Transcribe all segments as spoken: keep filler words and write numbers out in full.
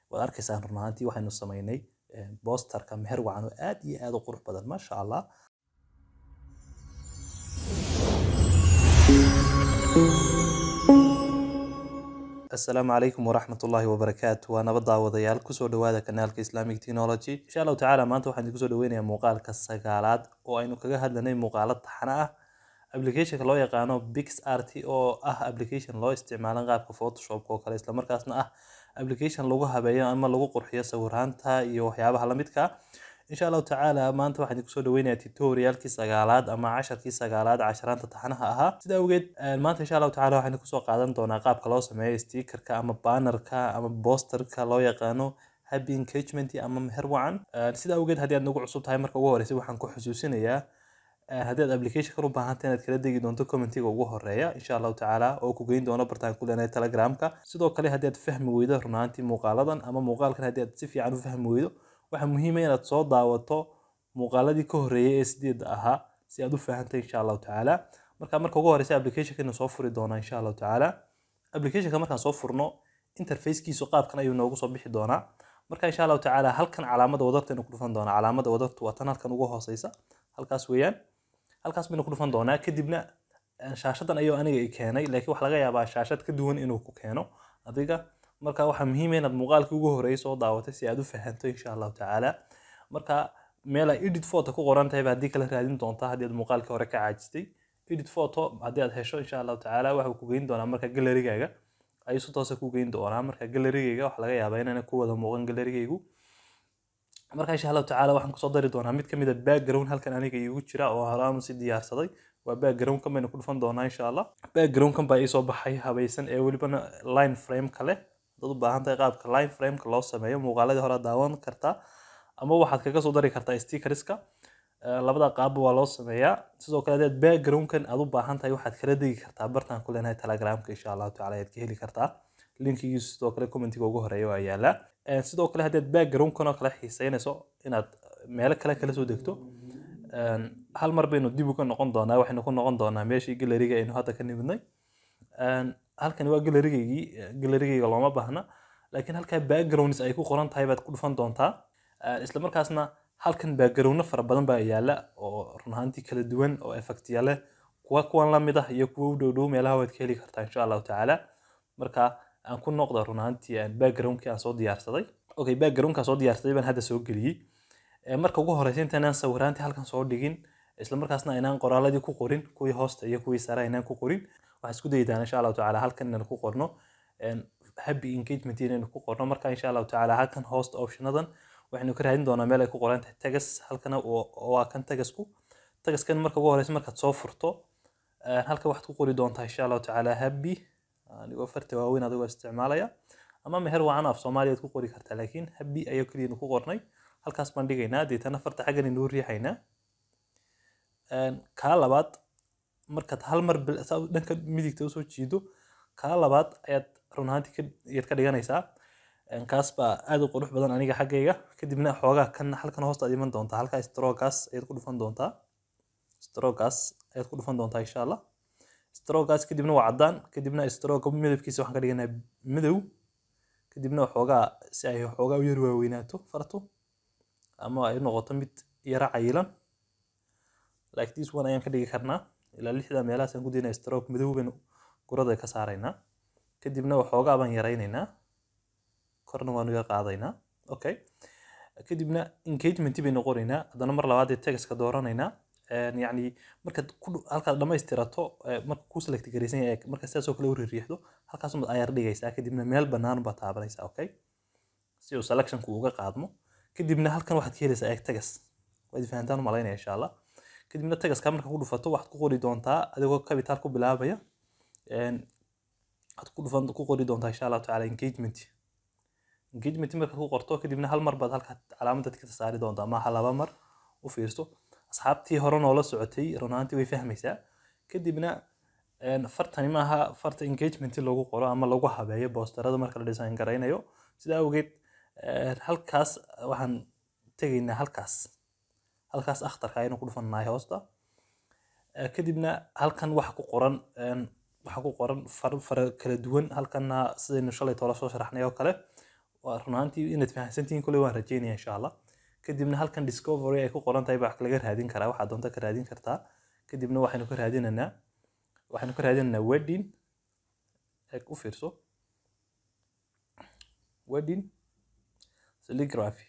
waad arkaysaan run ahaantii waxaynu samaynay boosterka meher wacan oo aad iyo aad u qurux badan maasha allah. السلام عليكم ورحمة الله وبركاته. وأنا بدعوة ضيال كسر دوادا كنال كإسلامي تكنولوجي إن شاء الله تعالى ما أنتوا حني كسر دويني مقال كالسجالات وإنه كجه هذا لنا مقالات حنا application كلو يقانو بيكس آر تي أو أه application لو استعمالا غاب كفوتوشوب كوكالي إسلام مركزنا أه application لوجها بيان أما لوجو قرحية صورانتها يوحيابها لمدك إن شاء الله تعالى ما أنتوا حني كسر دويني توتوريال كالسجالات أما عشر كالسجالات عشران تطحنها أها سيدا وجد ما أنت إن شاء الله تعالى حني كسر قادم دونا قاب كلو سماه ستيكر كأما بانر كأما بوستر كلو يقانو happy engagement أما مهر وعن سيدا وجد هذه النوع عصوب تايمر كوجه رسي وحنكو حسوسين يا هذا الابلكيشن كرو باهانتين ad kala degi doonto commentiga ugu horeeya insha Allah taala oo ku geyn doono bartaan kulanay Telegramka sidoo kale hadii aad fahmi weydo runaantii muuqaaladan ama muuqaalkan hadii aad si fiican u fahmi weydo waxa muhiim ah inaad soo daawato muuqaaladii ka horeeyay ee sideed ahaa si aad u fahanto insha Allah taala marka marka ugu horeysa applicationka soo furi doona insha Allah taala applicationka markaan soo furno interface-kiisu qaabkan ayuu noogu soo bixi doonaa marka insha Allah taala halkan calaamada wadarta inuu ku dhufan doona calaamada wadartu waa tan halkan ugu hooseysa halkaas weeyaan halkaas baynu ku dhufan doonaa kadibna shaashadan ayuu aniga i keenay laakiin wax laga yaabaa shaashad ka duwan inuu ku keeno adiga marka waxa muhiim ah inaad muuqaalkii ugu horeeyay soo daawatay si aad u fahanto insha Allah taala marka meel ay edit photo ku qoran tahay hadii kala raadin doonta hadii aad muuqaalkii hore ka caajistay edit photo hadii aad hesho insha Allah taala waxa ku geyn doonaa marka gallery-gaaga ayuu si toos ah ku geyn doonaa marka gallery-gaaga wax laga yaabaa inaan ku wada muuqan gallery-gaagu marka insha Allah taala waxaan ku soo dari doonaa mid kamid ah background halkan aniga iigu jira oo horaan si diyaarsaday waa background kan baynu ku dhufan doonaa insha Allah background kan baa soo baxay habaysan ee waliba line frame kale dad u baahan tahay qaabka line frame ka loo sameeyo muuqaaladii hore daawan kartaa ama waxaad kaga soo dari kartaa stickerska labada qaab waa loo sameeyaa sidoo kale dad background kan aad u baahan tahay waxaad kala degi kartaa bartaan ku leenahay Telegramka insha Allah taala aad ka heli kartaa linkigiisu sidoo kale commentiga ugu horeeya waa yaala sidoo kale hadii aad background kana kala xiiseynayso inaad meel kale kala soo degto hal mar baynu dib uga noqon doonaa waxaynu ku noqon doonaa meeshii gallery-ga aynu hadda ka nimidnay halkan waa gallery-gaygii gallery-gayga looma baahna laakiin halka backgrounds ay ku qoran tahay baad ku dhufan doontaa isla markaasna halkan background fara badan baa yaala oo run ahaantii kala duwan oo effectiya leh kuwa kuwan la mid ah iyo kuwa u dhow dhow meelaha waad ka heli kartaa insha Allah taala marka aan ku noqdo run ahaantii background-kii aan soo diyaarsaday okay background-ka soo diyaarsaday baan hadda soo geliyay marka ugu horeysa intaan aan sawiraantii halkan soo dhigin isla markaasna inaan qoraaladii ku qorin kuwii hoosta iyo kuwii sare inaan ku qorin waxaan isku daydaan insha Allah taala halkan inaan ku qorno happy engagement inaan ku qorno marka insha Allah taala halkan host optionadan waxaynu ka raadin doonaa meel ay ku qoran tahay tags halkan waa kan tagsku tagskan marka ugu horeysa markaad soo furto halka waxaad ku qori doontaa insha Allah taala happy anigoo farta waaweyn adigoo isticmaalaya ama meher wacan af Soomaaliyeed ku qori kartaa laakiin happy ayuu kaliya ku qornay halkaas baan dhigaynaa deetana farta xaggan inuu riixaynaa ka labaad markaad hal mar dhanka midigta u soo jiido ka labaad ayaad run ahaantii ka dhiganaysaa kaas baa aad u qurux badan aniga xaggayga kadibna xoogaa kan halkan hoosta aad iman doontaa halka stroke-kaas ayaad ku dhufan doontaa stroke-kaas ayaad ku dhufan doontaa insha Allah stroke-kaas kadibna waa cadaan kadibna stroke midabkiisa waxaan ka dhiganaa madow kadibna xoogaa si ay xoogaa u yar waaweynaato farto ama ay noqoto mid yara cayilan like this one ayaan ka dhigi karnaa ilaa lixda meelahaas aan ku diinay stroke madow baynu gurada ka saaraynaa kadibna waxoogaa baan yaraynaynaa korna waanu yar qaadaynaa okay kadibna engagement baynu qoraynaa haddana mar labaad ee text-ka dooranaynaa يعني marka halka dhamaystirato marka ku select gareysan yahay marka sidaas oo kale u riixdo halkaas uma ayar dhigaysaa kadibna meel banaan ba taabanaysaa okay si uu selection ku uga qaadmo kadibna halkan waxaad ka helaysaa egg tags waad fahantaan malaynaya insha Allah kadibna tags ka marka ku dhufato waxaad ku qori doontaa adigoo capital ku bilaabaya een aad ku dhufan ku qori doontaa insha Allah taala engagement engagement marka ku qorto kadibna hal mar baad halka calaamadda ka saari doontaa ma laba mar u fiirso asxaabtii hore noola socotay runaantii way fahmaysaa kadibna fartani maaha farta engagement loogu qoro ama lagu habeeyo boosterada marka la design garaynayo sida awgeed halkaas waxaan tegaynaa halkaas halkaas akhtarka aynu ku dhufanahay hoosta kadibna halkan waxa ku qoran waxa ku qoran far far kala duwan halkana sidaynu shalay tola soo sharaxnay oo kale waa runaantii inaad fahamsantihiin kuley waan rajeynaya insha allah. kadibna halkan discovery ay ku qoran tahay baa wax laga raadin karaa, waxaad doonta ka raadin kartaa. kadibna waxaynu ka raadinaynaa waxaynu ka raadinaynaa wedding eeg u fiirso wedding calligraphy.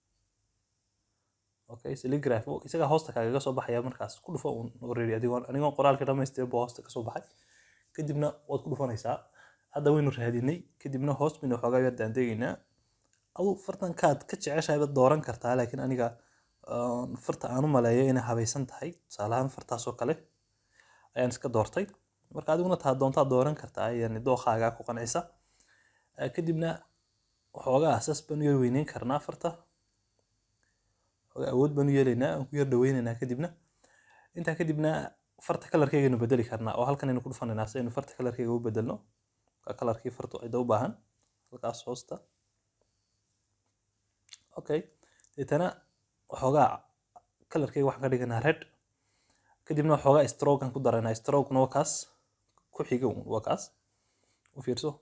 okay calligraphy isaga hoosta kaaga soo baxaya markaas ku dhufo un already adigoon anigoon qoraalka dhamaystiray buu hoosta ka soo baxay. kadibna waad ku dhufanaysaa. hadda waynu raadinay kadibna hoos baynu waxoogaa yar daandeegaynaa. adu fartan kaad ka jeceshahay baad dooran kartaa, laakiin aniga farta aan u maleeyo inay habaysan tahay, tusaale ahaan fartaasoo kale ayaan iska doortay. marka adiguna taa doontaa dooran kartaa, yani dookhaagaa ku qancisa. kadibna waxoogaa asaas baanu yar weyneyn karnaa farta, awood baanu yeelaynaa, aan ku yar dhaweynaynaa. kadibna intaa kadibna farta kalarkeygaynu bedeli karnaa oo halkan aynu ku dhufanaynaa si aynu farta kalarkeyga u bedelno. kalarkii fartu cida u baahan halkaas hoosta. okay deetana waxoogaa kalarkeyga waxaan ka dhiganaa red. kadibna waxoogaa stroke aan ku daraynaa. stroke-na waa kaas ku xiga waa kaas u fiirso.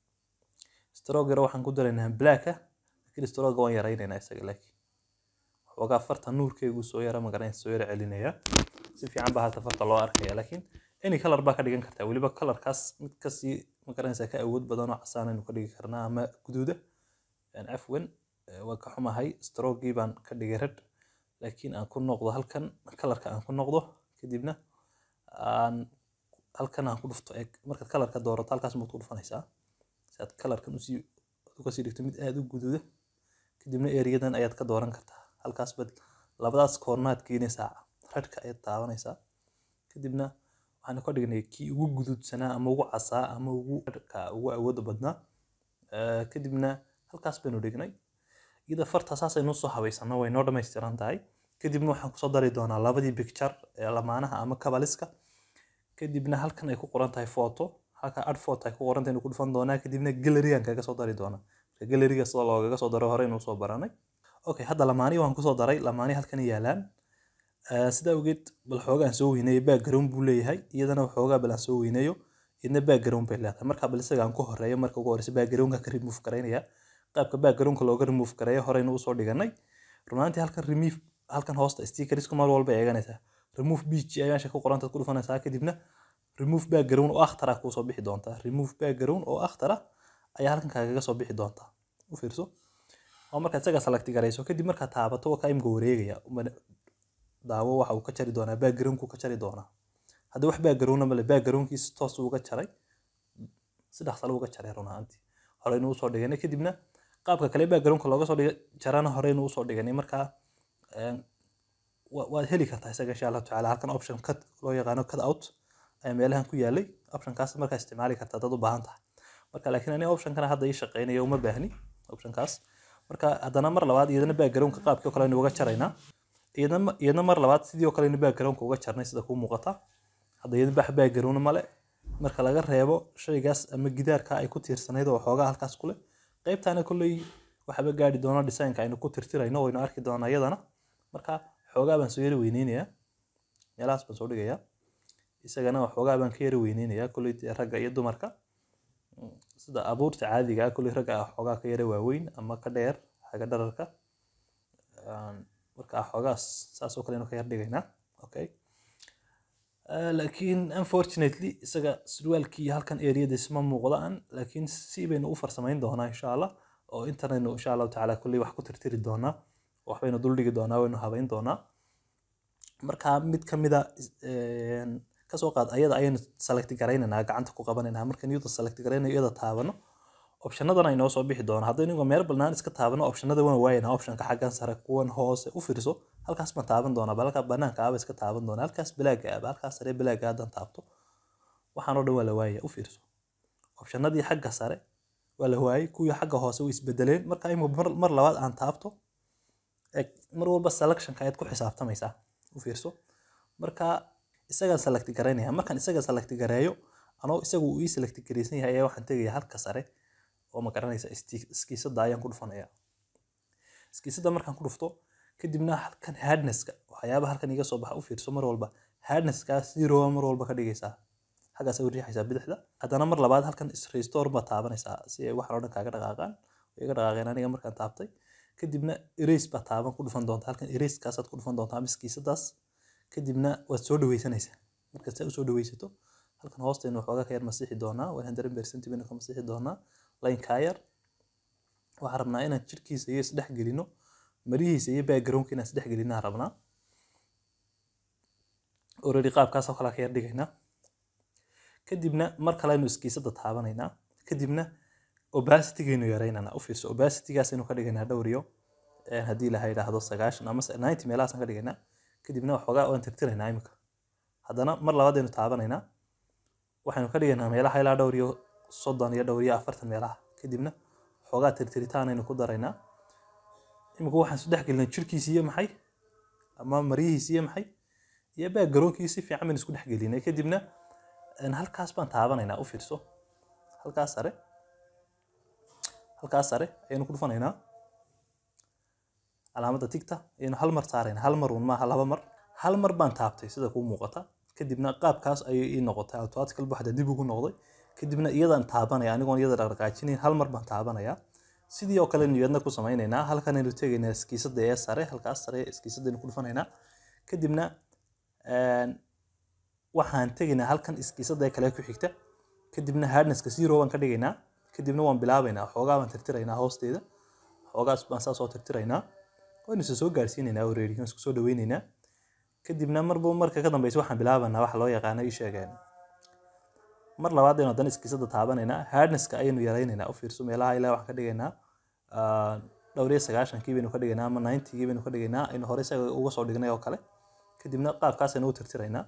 stroke yar waxaan ku daraynaa black-a, laakiin stroke waan yaraynaynaa isaga. laakiin waxoogaa farta nuurkeygu soo yara magaranaysa soo yara celinaya, si fiican baa halta farta loo arkaya. laakiin any color baa ka dhigan kartaa, weliba colorkaas mid kasii magaranaysa ka awood badan oo casaan aynu ka dhigi karnaa ama guduuda. cafwan waa ka xumahay, stroke-gii baan ka dhigay red, laakiin aan ku noqdo halkan colorka aan ku noqdo. kadibna aan halkan aan ku dhufto eeg, markaad colorka doorato halkaas maad ku dhufanaysaa si aad colorkan usii uga sii dhigto mid aad u guduuda. kadibna eriyadan ayaad ka dooran kartaa, halkaas bad labadaas koornaad keenaysaa, redka ayaad taabanaysaa. kadibna waxaan ka dhignay kii ugu guduudsanaa ama ugu casaa ama ugu redka ugu awooda badnaa. kadibna halkaas baynu dhignay. iyada farta saasaynu soo habaysano way noo dhammaystiran tahay. kadibna waxaan kusoo dari doonaa labadii picture ee lamaanaha ama kabaliska. kadibna halkan ay ku qoran tahay photo, halka add photo ay ku qoran tahay ku dhufan doonaa. kadibna gallery aan kaga soo dari doonaa. gallery-ga sida loogaga soo daro hore inuu soo baranay. okay hadda lamaani waan kusoo daray, lamaani halkan yaalaan. sida ogeed bal xoogaan soo weyneeyo background buu leeyahay, iyadana waxoogaa bal aan soo weyneeyo idna background bay leedahay. marka bal isaga aan ku horeeyo, marka ugu horeysa background-ka ka remove garaynaya. qaabka background-ka looga remove gareeyo horeynu usoo dhiganay. runaantii halkan remove halkan hoosta stickers-ku mar walba eeganaysaa. remove beach ayaa meesha ku qoran tahay ku dhufanaysaa. kadibna remove background oo akhtara ku soo bixi doonta. remove background oo akhtara ayaa halkan kaaga soo bixi doonta. u fiirso oo marka isaga select garayso kadib marka taabato waa ka imka wareegaya daawo waxa uu ka jari doonaa background-ku ka jari doonaa. haddii wax background ma le background-kiisa toos uga jaray si dhakhso uga jaray runaantii horeynu usoo dhiganay. kadibna qaabka kale background-ka looga soo dhigay jarana horeynu usoo dhiganay. marka waad heli kartaa isaga insha Allah taala. halkan option cut loo yaqaano cut out ayaa meelahan ku yaalay. option-kaas markaa isticmaali kartaa dad u baahan tahay. marka laakiin aniga option-kana hadda ii shaqeynayo uma baahni option-kaas. marka haddana mar labaad iyadana background-ka qaabkii kale aynu uga jaraynaa. iyadana iyadana mar labaad sidoo kale aynu background-ka uga jarnay sida kuu muuqata. hadda iyadana bax background male marka laga reebo shaygaas ama gidaarka ay ku tiirsanayd oo waxoogaa halkaas kule. qaybtaana kulley waxba gaari doona design-ka aynu ku tirtirayno waynu arki doonaa iyadana. marka xoogaa baan soo yara weyneynayaa, meelahaas baan soo dhigayaa. isagana waxoogaa baan ka yara weyneynayaa kulley ragga iyo dumarka sida abuurta caadiga ah. kulley ragga waxoogaa ka yara waaweyn ama ka dheer xagga dhararka. marka waxoogaas saas oo kale aynu ka yar dhigaynaa. okay laakiin unfortunately isaga surwaalkii halkan eriyadiis ma muuqdaan, laakiin si baynu u farsamayn doonaa insha Allah oo internetnu insha Allah taala kulley wax ku tirtiri doonaa, waxbaynu dul dhigi doonaa, waynu habayn doonaa. marka mid kamida ka soo qaad ayada ayaynu select garaynaynaa, gacanta ku qabanaynaa. markaan iyada select garaynayo iyada taabano option-nadan ay noo soo bixi doonaa. haddaynu meel balnaan iska taabano option-nada waan waaynaa. option-ka xaggan sare kuwan hoose u fiirso halkaas ma taaban doonaa, balka banaanka aaba iska taaban doonaa. halkaas black aaba halkaas sare black haddaan taabto waxaan oo dhan waa la waayay. u fiirso option-nadii xagga sare waa la waayay, kuwii xagga hoose way isbedeleen. marka ay mar labaad aan taabto mar walba selection-ka ayaad ku xisaabtamaysaa. u fiirso marka isagaan select garaynaya. markaan isaga select gareeyo anoo isagu uu ii select garaysan yahay ayaa waxaan tegayaa halka sare oo ma garanaysa iskiisada ayaan ku dhufanaya. iskiisada markaan ku dhufto kadibna halkan hardness-ka waxyaabaha halkan iga soo baxa u fiirso mar walba hardness-ka zero mar walba ka dhigaysaa, xaggaas u riixaysaa bidixda. haddana mar labaad halkan restore ba taabanaysaa si ay wax oo dhan kaaga dhaqaaqaan iga dhaqaaqeen aniga markaan taabtay kadibna erase baa taaban ku dhufan doontaa halkan erase kaasaad ku dhufan doontaa miskiisadaas kadibna waad soo dhaweysanaysaa marka si aad u soo dhaweysato halkan hoosteena waxoogaa ka yar masixi doonaa one hundred percent baynu ka masixi doonaa line ka yar waxaan rabnaa inaan jirkiisa iyo isdhex gelino marihiisa iyo backgroundka inaan isdhex gelinaa rabnaa already qaabkaas oo kale ka yar dhigaynaa kadibna mar kale aynu iskiisada taabanaynaa kadibna opacity-gaynu yaraynana u fiirso opacity-gaas aynu ka dhigaynaa dhowriyo haddii la yidhaahdo sagaashan ama ninety meelahaasaan ka dhigaynaa kadibna waxoogaa waan tirtiraynaa imika haddana mar labaad aynu taabanaynaa waxaynu ka dhigaynaa meelaha ilaa dhowriyo soddon iyo dhowriyo afartan meelaha kadibna waxoogaa tirtiritaan aynu ku daraynaa imika waxaan isdhex gelinay jirkiisa iyo maxay ama mariyihiisa iyo maxay iyo backgroundkiisa si fiican baynu isku dhex gelinay kadibna halkaas baan taabanaynaa u fiirso halkaas sare halkaas sare ayaynu ku dhufanaynaa calaamadda tigta ayaynu hal mar saaraynaa hal mar uun maaha laba mar hal mar baan taabtay sida kuu muuqata kadibna qaabkaas ayay ii noqotay automatical waxda dib ugu noqday kadibna iyadaan taabanaya anigoon iyada dhaqdhaqaajinayn hal mar baan taabanayaa sidii oo kale niyadna ku samaynaynaa halkan aynu tegaynaa iskiisada ee sare halkaas sare iskiisadaynu ku dhufanaynaa kadibna waxaan tegaynaa halkan iskiisada ee kale ku xigta kadibna hardnesska zero baan ka dhigaynaa kadibna waan bilaabaynaa waxoogaa baan tirtiraynaa hoosteeda waxoogaas baan saas oo tirtiraynaa waynu isa soo gaarsiinaynaa already waan isku soo dhaweynaynaa kadibna marba marka ka dambeysa waxaan bilaabanaa waxa loo yaqaano ii sheegeen mar labaad aynu haddana iskiisada taabanaynaa hardnesska ayaynu yaraynaynaa u fiirso meelaha ilaa waxaan ka dhigaynaa dhowr iyo sagaashankii baynu ka dhigaynaa ama ninety-gii baynu ka dhigaynaa aynu hore isaga uga soo dhignay oo kale kadibna qaabkaas aynu u tirtiraynaa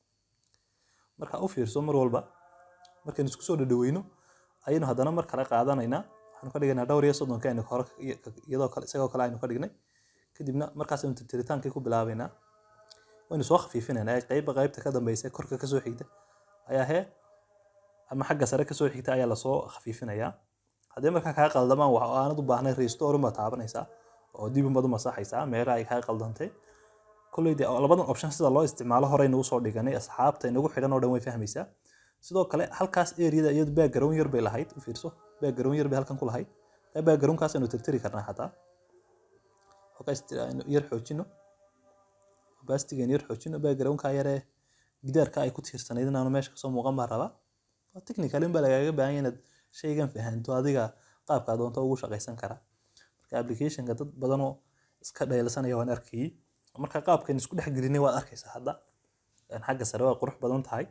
marka u fiirso mar walba markaynu isku soo dhadhaweyno ayaynu haddana mar kale qaadanaynaa waxaanu ka dhigaynaa dhowr iyo soddonka aynu hore iyadoo kale isagoo kale aynu ka dhignay kadibna markaas aynu tirtiritaankii ku bilaabaynaa waynu soo khafiifinaynaa qaybba qaybta ka dambeysa korka kasoo xigta ayaa hee ama xagga sare kasoo xigta ayaa lasoo khafiifinayaa haddii markaa kaa qaldamaan wax aanad u baahnay restore baad taabanaysaa oo dib unbaad u masaxaysaa meelaha ay kaa qaldantay kolleydi labadan option sida loo isticmaalo hore inagu soo dhiganay asxaabta inagu xidhan oo dhan way fahmaysaa sidoo kale halkaas area iyadu background yar bay lahayd u fiirso background yar bay halkan ku lahayd ee backgroundkaas aynu tirtiri karnaa xataa halkaas aynu yar xoojino opacity-gan yar xoojino backgroundka yaree gidaarka ay ku tiirsanayd inaanu meesha kasoo muuqan baa rabaa waa technical in baa lagaaga baahan yahay inaad shaygan fahanto adiga qaabka doonto ugu shaqaysan kara marka applicationka dad badan oo iska dhayalsanaya waan arkayay marka qaabkan isku dhex gelinay waad arkaysaa hadda xagga sare waa qurux badan tahay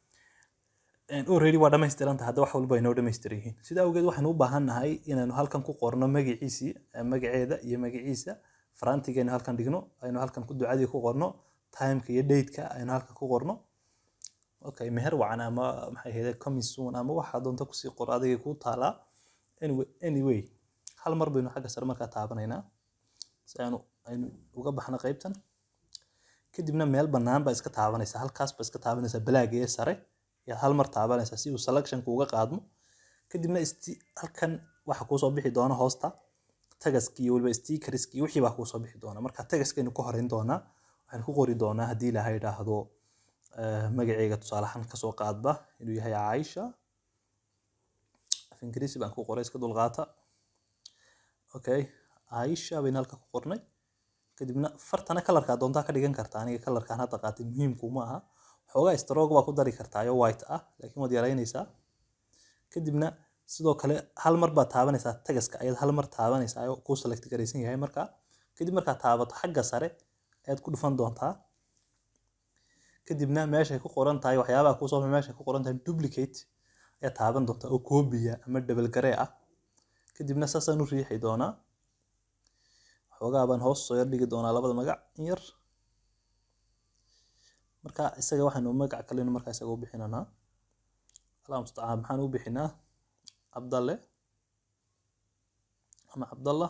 already waa dhamaystiran tahay hadda wax walba inoo dhamaystiran yihiin sida awgeed waxaan u baahannahay inaanu halkan ku qorno magaciisii magaceeda iyo magaciisa farantigeena halkan dhigno aynu halkan ku ducadii ku qorno timeka iyo date-ka aynu halkan ku qorno okay meher wacan ama maxay ahayd coming soon ama waxa doonto ku sii qor adiga ku taala anyway anyway hal mar baynu xagga sare markaa taabanaynaa si aanu aynu uga baxno qaybtan kadibna meel bannaan baa iska taabanaysaa halkaas baa iska taabanaysaa balaaga ee sare yaad hal mar taabanaysaa si uu selectionka uga qaadmo kadibna halkan waxa kuusoo bixi doona hoosta tagaskii iyo waliba stickerskii wixii baa kuusoo bixi doona marka tagaskaynu ku horeyn doonaa waxaan ku qori doonaa haddii ilaha yidhaahdo magaceyga tusaale ahaan kasoo qaadba inuu yahay Aisha af ingiriisi baan ku qoray iska dulqaata okay Aisha baynu halka ku qornay kadibna fartana kalarka doontaa ka dhigan kartaa aniga kalarkan hadda qaatay muhiimku ma aha xoogaa stroke baa ku dari kartaa iyo white ah laakiin waad yaraynaysaa kadibna sidoo kale hal mar baad taabanaysaa tagaska ayaad hal mar taabanaysaa oo ku select garaysan yahay marka kadib markaa taabato xagga sare ayaad ku dhufan doontaa kadibna meeshay ku qoran tahay waxyaabaha ku soo meeshay ku qoran tahay duplicate ayaa taaban doontaa oo koobiya ama double garee ah kadibna saasaan u riixi doonaa waxoogaa baan hoos soo yar dhigi doonaa labada magac in yar marka isaga waxaanu magac kale marka isaga u bixinanaa Allah musta'an maxaan u bixinaa Abdalle ama Abdallah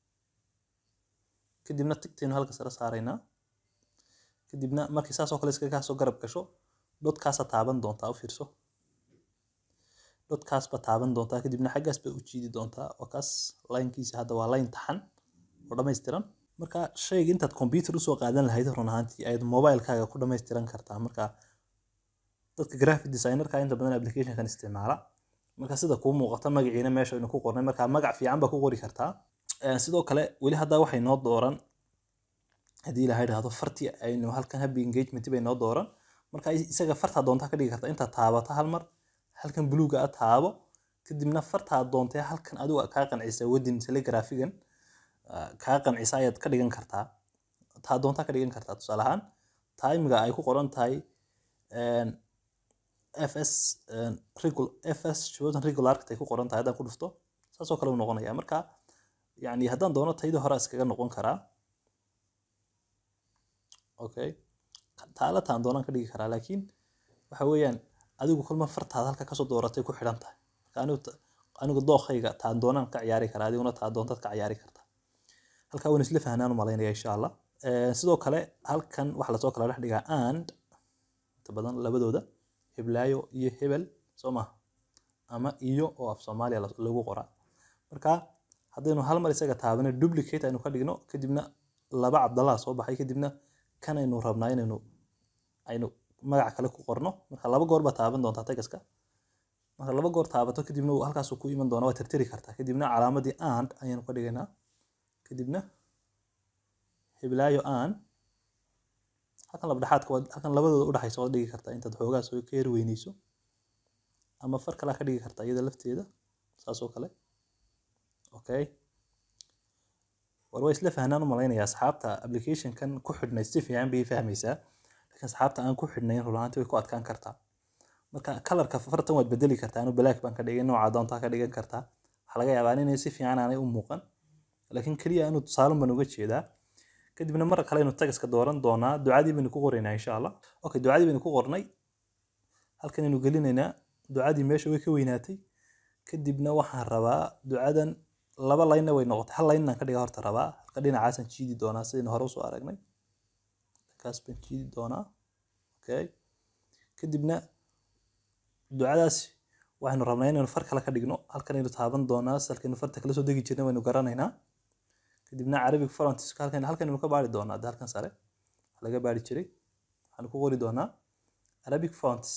kadibna tigtaynu halka sare saaraynaa kadibna markii saas oo kale iska ka soo garab gasho dotkaas taaban doontaa u fiirso dotkaas ba taaban doontaa kadibna xaggaas ba u jiidi doontaa oo kaas line-kiisa hadda waa line taxan oo dhameystiran marka shayga intaad computer u soo qaadan lahayd run ahaantii ayaad mobile-kaaga ku dhameystiran kartaa marka dadka graphic designer-ka inta badan application-kan isticmaala marka sida kuu muuqata magaciina meesha aynu ku qornay marka magac fiican baa ku qori kartaa. sidoo kale weli hadda waxay noo dooran haddii la yiraahdo farti aynu halkan happy engagement bay noo dooran marka isaga farta doonta ka dhigi karta inta taabata hal mar halkan buluuga ah taabo kadibna farta doontay halkan adigu ka qancisa wadin telegraphigan ka qancisa ayaad ka dhigan kartaa taa doonta ka dhigan kartaa tusaale ahaan time-ga ay ku qoran tahay fs regular fs shoodan regular ay ku qoran tahay hadaan ku dhufto saas oo kale uu noqonaya marka yani haddaan doono tayada hore iskaga noqon karaa okay taala taan doonaan ka dhigi karaa laakiin waxa weeyaan adigu kulma fartaada halka ka soo dooratay ku xidhan tahay marka anigu anigu dookhayga taan doonaan ka ciyaari karaa adiguna taa doontad ka ciyaari kartaa halka waan isla fahnaan malaynaya insha Allah sidoo kale halkan waxa la soo kala dhex dhigaa and inta badan labadooda heblaayo iyo hebel Soomaa ama iyo oo af Soomaaliya lagu qoraa marka haddaynu hal mar isaga taabano duplicate aynu ka dhigno kadibna laba Cabdallah soo baxay kadibna kan aynu rabnaa inaynu aynu magac kale ku qorno marka laba goor ba taaban doontaa tagaska marka laba goor taabato kadibna halkaas uu ku iman doona waa tirtiri kartaa kadibna calaamadii and ayaan ku dhigaynaa kadibna heblaayo and halkan laba dhaxaadka halkan labadooda u dhaxayso oo dhigi kartaa inta xoogaa soo ka yar weynayso ama far kale ka dhigi kartaa iyada lafteeda saas oo kale okay war way isla fahnaan u malaynaya asxaabta application kan ku xidhnay si fiican bay fahmaysaa laakiin asxaabta aan ku xidhnayn rulaantii way ku adkaan kartaa marka colorka fartan waad bedeli kartaa inuu black baan ka dhigay nooca doonta ka dhigan kartaa waxa laga yaabaa inay si fiican aanay u muuqan laakiin kaliya inuu tusaale baan uga jeedaa kadibna mar kale inuu tagaska dooran doonaa ducadii baynu ku qoraynaa insha Allah okay ducadii baynu ku qornay halkan inuu gelinaynaa ducadii meesha way ka weynaatay kadibna waxaan rabaa ducadan laba line way noqotay hal line ka dhiga horta rabaa halka dhinacaasan jiidi doonaa sidii hore u soo aragnay kaas baan jiidi doonaa okay kadibna ducadaas waxaanu rabnaa inaynu far kale ka dhigno halkan aynu taaban doonaa salkaynu farta kala soo degi jirnay waynu garanaynaa kadibna Arabic fonts halkan halkan aynu ka baari doonaa halkan sare waxa laga baari jiray waxaan ku qori doonaa Arabic fonts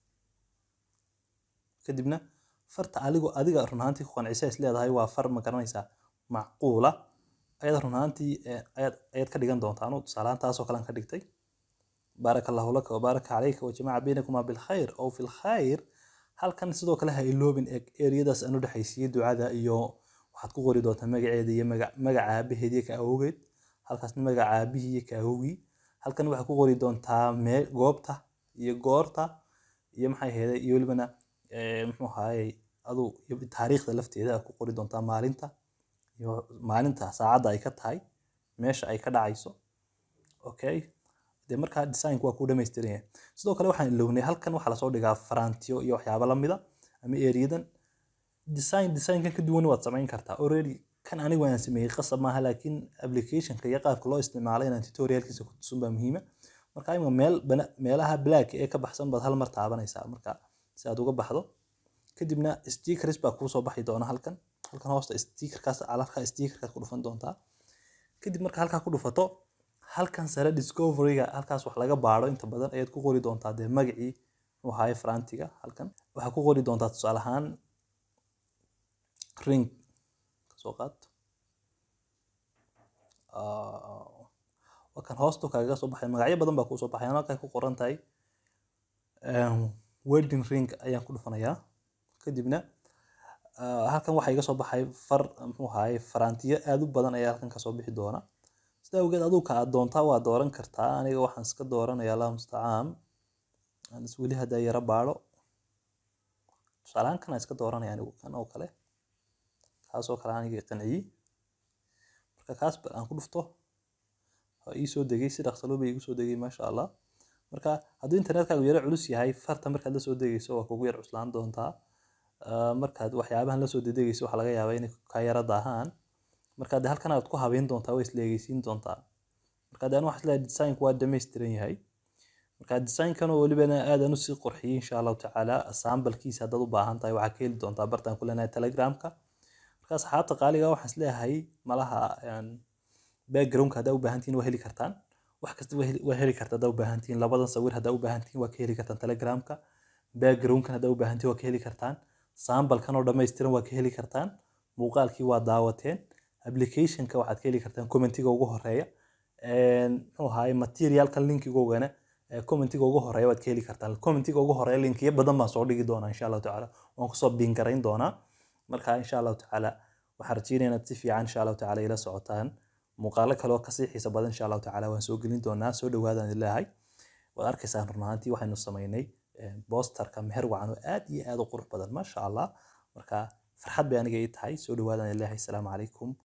kadibna farta aligu adiga runaantii ku qancisay is leedahay waa far ma garanaysaa macquula ayada runaantii ayad ayad ka dhigan doontaa anu tusaale taas oo kale ka dhigtay barakallahu laka wa baraka alayka wa jamaa baynakuma bil khair aw fil khair halkan sidoo kale ha iloobin ereyadaas aanu dhaxaysiyay ducada iyo waxaad ku qori doontaa magaceeda iyo magac magaca aabaheedii ka awgeed halkaas magaca aabihii ka awgi halkan waxa ku qori doontaa meel goobta iyo goorta iyo maxay heeday iyo walbana ee muxuu ahaayay adu taariikhda lafteeda ku qori doontaa maalinta iyo maalinta saacada ay ka tahay meesha ay ka dhacayso okay de marka design waa ku dhameystiran yahay sidoo kale waxaan iloownay halkan waxa la soo dhigaa farantiyo iyo waxyaabo la mid ah ama ereyadan design design kan ka duwan waad samayn kartaa already kan anigu waan sameeyay qasab maaha laakiin application ka iyo qaabka loo isticmaalo inaan tutorialkiisa ku tusin baa muhiim ah marka ayma meel meelaha black ee ka baxsan baad hal mar taabanaysaa marka si aad uga baxdo kadibna stickers baa ku soo baxay doona halkan halkan hoosta stickerkaas alarka stickerkaas ku dhufan doontaa kadib marka halka ku dhufato halkan sare discovery-ga halkaas wax laga baaro inta badan ayaad ku qori doontaa de magacii uu haay farantiga halkan waxa ku qori doontaa tusaale ahaan ring soo qaad ah wakan hoosto kaaga soo baxay magacyo badan baa ku soo baxay halka ku qoran tahay wedding ring ayaan ku dhufanayaa kadibna halkan waxa iga soo baxay far muxuu ahaay farantiyo aad u badan ayaa halkan ka soo bixi doona sida awgeed adigu ka doontaa waa dooran kartaa aniga waxaan iska dooranayaa Allah musta'aan aan iswili hada yara baaro tusaale kan iska dooranaya anigu kan oo kale kaas oo kale aniga qanciyay marka kaas aan ku dhufto waa ii soo degay si dhaqso loo bay igu soo degay maasha Allah marka haddii internetkaagu yara culus yahay farta markaad la soo degayso waa kugu yar cuslaan doontaa markaad waxyaabahan la soo degayso waxa laga yaabaa inay ka yara daahaan marka de halkan aad ku habeyn doontaa way isleegaysiin doontaa marka de waxa la design ku waa dhameystiran yahay marka design kan oo walibana aad aan u sii qurxiyay insha Allah ta'ala sample-kiisa dad u baahan tahay waxa ka heli doontaa bartaan ku leenahay Telegram-ka marka asxaabta qaaliga waxaan isleeyahay malaha background-ka hada u baahantiin waa heli kartaan wax kasta waa heli kartaa hada u baahantiin labadan sawir hada u baahantiin waa ka heli kartaan Telegram-ka background-kan hada u baahantiin waa ka heli kartaan sambalkan oo dhammaystiran waa ka heli kartaan muuqaalkii waa daawateen applicationka waxaad ka heli kartaan commentiga ugu horeeya muxuu ahaay materialka linkigoogana commentiga ugu horeeya waad ka heli kartaan commentiga ugu horeeya linkiyo badan baan soo dhigi doonaa insha allahu tacaala waan kusoo biin garayn doonaa marka insha allahu tacaala waxaan rajeynayaa inaad si fiican insha allahu tacaala ila socotaan muuqaalo kale oo kasii xiisa badan insha allahu tacaala waan soo gelin doonaa soo dhawaadaan ilaahay waad arkaysaan run ahaantii waxaynu samaynay boosterka meher wacan oo aad iyo aad u qurux badan maasha allah marka farxad bay aniga ii tahay soo dhawaadaan ilaahay asalaamu calaykum